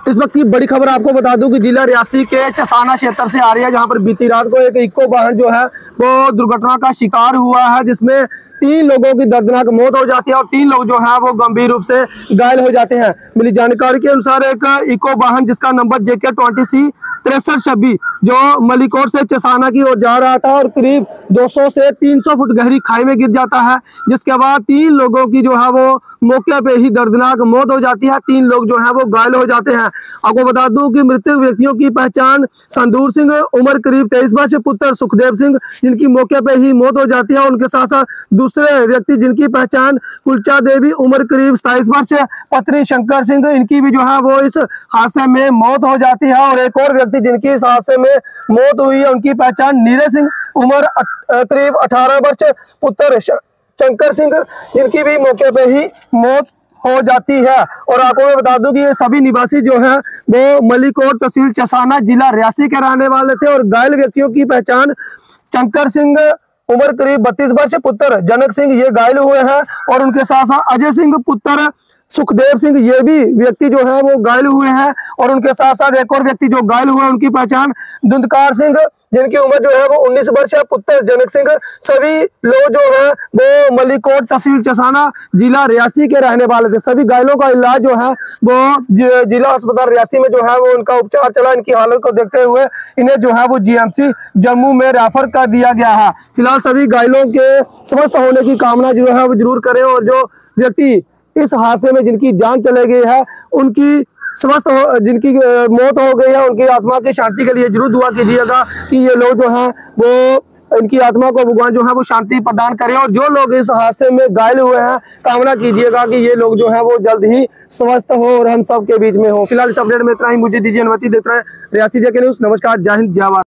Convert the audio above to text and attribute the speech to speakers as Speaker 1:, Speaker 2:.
Speaker 1: इस वक्त की बड़ी खबर आपको बता दूं कि जिला रियासी के चसाना क्षेत्र से आ रही है, जहां पर बीती रात को एक इको वाहन जो है वो दुर्घटना का शिकार हुआ है, जिसमें 3 लोगों की दर्दनाक मौत हो जाती है और 3 लोग जो है वो गंभीर रूप से घायल हो जाते हैं। मिली जानकारी के अनुसार एक इको वाहन जिसका नंबर JK20C 6326 जो मलिकोट से चसाना की ओर जा रहा था और करीब 200 से 300 फुट गहरी खाई में गिर जाता है, जिसके बाद 3 लोगों की जो है वो मौके पे ही दर्दनाक मौत हो जाती है। 3 लोग जो है वो घायल हो जाते हैं। आपको बता दूं कि मृतक व्यक्तियों की पहचान संदूर सिंह उम्र करीब 23 वर्ष, पुत्र सुखदेव सिंह जिनकी मौके पे ही मौत हो जाती है। उनके साथ साथ दूसरे व्यक्ति जिनकी पहचान कुलचा देवी उम्र करीब 27 वर्ष, पत्नी शंकर सिंह, इनकी भी जो है वो इस हादसे में मौत हो जाती है। और एक और व्यक्ति जिनकी इस हादसे में मौत हुई है, उनकी पहचान नीरज सिंह उम्र करीब 18 वर्ष, पुत्र शंकर सिंह, जिनकी भी मौके पे ही मौत हो जाती है। और आपको मैं बता दूं कि ये सभी निवासी जो हैं वो मलिकोट तहसील चसाना जिला रियासी के रहने वाले थे। और घायल व्यक्तियों की पहचान शंकर सिंह उम्र करीब 32 वर्ष, पुत्र जनक सिंह, ये घायल हुए हैं। और उनके साथ साथ अजय सिंह, पुत्र सुखदेव सिंह, ये भी व्यक्ति जो है वो घायल हुए हैं। और उनके साथ साथ एक और व्यक्ति जो घायल हुए हैं, उनकी पहचान धुंधकार सिंह, जिनकी उम्र जो है वो 19 वर्ष है, पुत्र जनक सिंह। सभी लोग जो है वो मलिकोट तहसील चसाना जिला रियासी के रहने वाले थे। सभी घायलों का इलाज जो है वो जिला अस्पताल रियासी में जो है वो उनका उपचार चला। इनकी हालत को देखते हुए इन्हें जो है वो GMC जम्मू में रेफर कर दिया गया है। फिलहाल सभी घायलों के स्वस्थ होने की कामना जो है वो जरूर करें। और जो व्यक्ति इस हादसे में जिनकी जान चले गई है, उनकी स्वस्थ हो, जिनकी मौत हो गई है, उनकी आत्मा की शांति के लिए जरूर दुआ कीजिएगा कि ये लोग जो हैं वो इनकी आत्मा को भगवान जो है वो शांति प्रदान करें। और जो लोग इस हादसे में घायल हुए हैं, कामना कीजिएगा कि ये लोग जो हैं वो जल्द ही स्वस्थ हो और हम सब के बीच में हो। फिलहाल इस अपडेट में इतना ही। मुझे दीजिए अनुमति। देखते रहे रियासी JK न्यूज़। नमस्कार, जय हिंद, जय भारत।